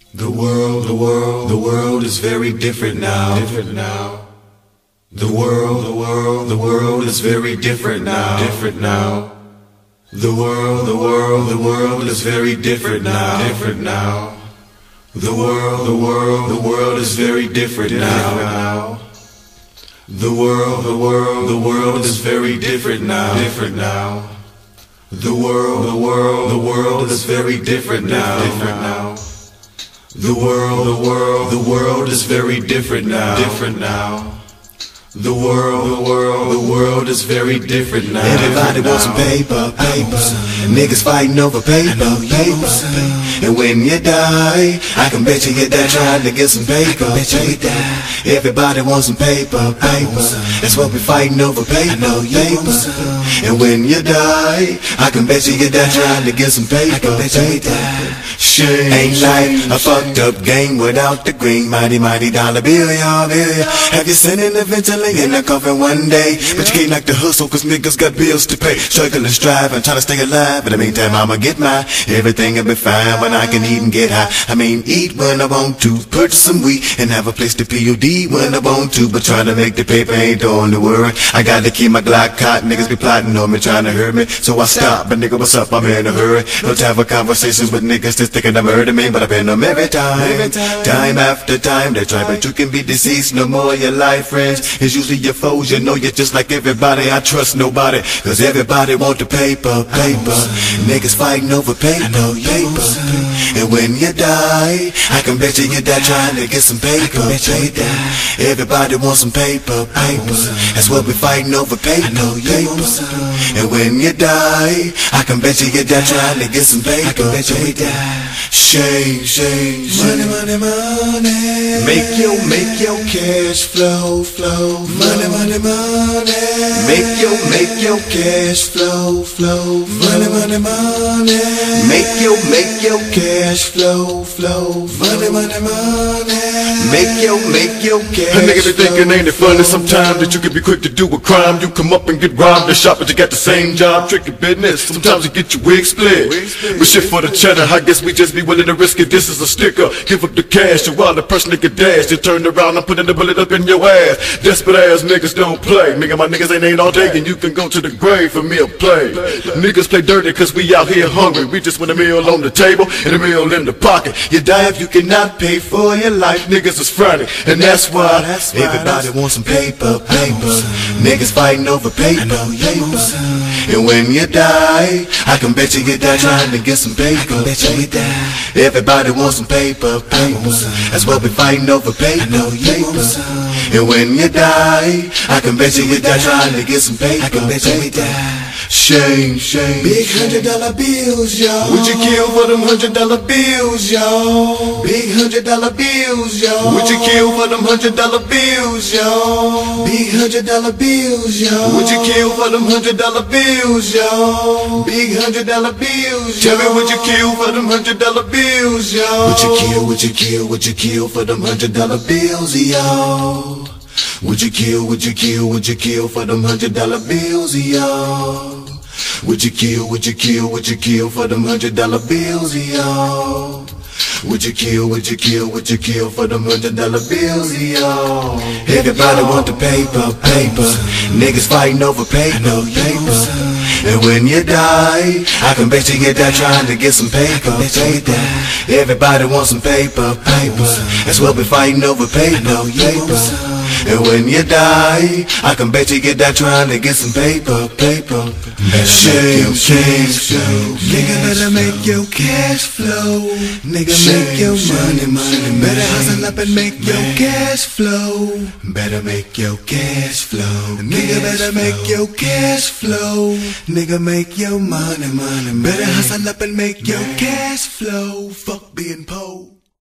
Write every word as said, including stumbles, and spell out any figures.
The world, the world, the world is very different now. Different now. The world, the world, the world is very different now. Different now. The world, the world, the world is very different now. Different now. The world, the world, the world is very different now. The world, the world, the world is very different now. Different now. The world, the world, the world is very different now. Different now. The world, the world, the world is very different now. Different now. The world, the world, the world is very different now. Everybody wants some paper, paper. Niggas fighting over paper, paper. And when you die, I can bet you get that trying to get some paper, paper. Everybody wants some paper, paper. That's what we fighting over, paper, paper. And when you die, I can bet you get that trying to get some paper, paper. Shame, ain't like a fucked up game without the green. Mighty, mighty dollar bill, y'all, bill, y'all. Have you seen an eventually in the coffin one day? But you can't like the hustle, cause niggas got bills to pay. Struggling, striving, trying to stay alive. In the meantime, I'ma get mine. Everything'll be fine when I can eat and get high. I mean, eat when I want to, purchase some weed, and have a place to P O D when I want to. But trying to make the paper ain't doing the work. I gotta keep my Glock hot. Niggas be plotting on me, trying to hurt me. So I stop, but nigga, what's up? I'm in a hurry. No time for conversations with niggas just thinking to murder me. But I been them every time, time after time. They try, but you can be deceased. No more your life friends. It's usually your foes. You know you're just like everybody. I trust nobody, cause everybody want the paper, paper. Niggas fighting over paper, paper. And when you die, I can bet you you die trying to get some paper, paper. Everybody wants some paper, paper. That's what we fighting over, paper, paper. And when you die, I can bet you you die trying to get some paper, paper. Shame, shame, money, money, money. Make your, make your cash flow, flow, money, money, money. Make your, make your cash flow, flow, money, money, money. Make your, make your cash flow, flow, money, money, money. Make your, make your cash flow. A nigga that thinking ain't it funny sometimes that you can be quick to do a crime. You come up and get robbed and shot, but you got the same job, tricky business. Sometimes you get your wig split, but shit for the cheddar. I guess we just be willing to risk it. This is a sticker. Give up the cash and while the person nigga dash, you turn around and putting the bullet up in your ass. Desperate ass niggas don't play. Nigga, my niggas ain't ain't all day and you can go to the grave for me a play. Niggas play dirty cause we out here hungry. We just want a meal on the table and a meal in the pocket. You die if you cannot pay for your life. Niggas is frantic, and that's why everybody wants some paper, paper. Niggas fighting over paper, paper. And when you die, I can bet you get that trying to get some paper, paper. Everybody wants some paper, paper. That's what we fighting over, paper, paper. And when you die, I can bet you get that trying to get some paper, paper. Shame, shame. Big hundred dollar bills, y'all. Would you kill for them hundred dollar bills, y'all? Big hundred dollar bills, y'all. Would you kill for them hundred dollar bills, y'all? Big hundred dollar bills, y'all. Would you kill for them hundred dollar bills, y'all? Big hundred dollar bills, y'all. Tell me, would you kill for them hundred dollar bills, y'all? Would you kill, would you kill, would you kill for them hundred dollar bills, y'all? Would you kill, would you kill, would you kill for them hundred dollar bills, y'all? Would you kill, would you kill, would you kill for them hundred dollar bills, y'all? Would you kill, would you kill, would you kill for them hundred dollar bills, y'all? Everybody want the paper, paper. Niggas fighting over paper, paper. And when you die, I can bet you get that trying to get some paper, paper. Everybody wants some paper, paper. That's what we fighting over, paper, paper. And when you die, I can bet you get that trying to get some paper, paper. Shame, shame, shame. Nigga, better make your cash flow. Nigga, make your money, money. Better hustle up and make your cash flow. Better make your cash flow. Nigga, better make your cash flow. Nigga, make your money, money. Better hustle up and make your cash flow. Fuck being poor.